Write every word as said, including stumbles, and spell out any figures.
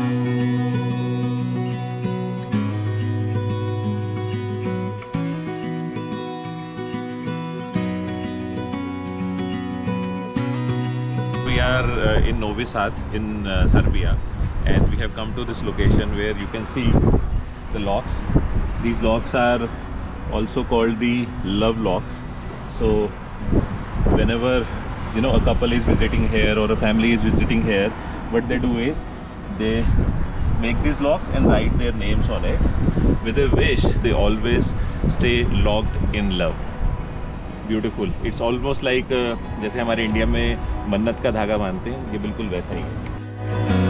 We are uh, in Novi Sab in uh, Serbia, and we have come to this location where you can see the locks. These locks are also called the Love Locks. So whenever you know a couple is visiting here or a family is visiting here, what they do is they make these locks and write their names on it with a wish they always stay locked in love. Beautiful. It's almost like uh, जैसे हमारे India में मन्नत का धागा बांधते हैं, ये बिल्कुल वैसा ही है.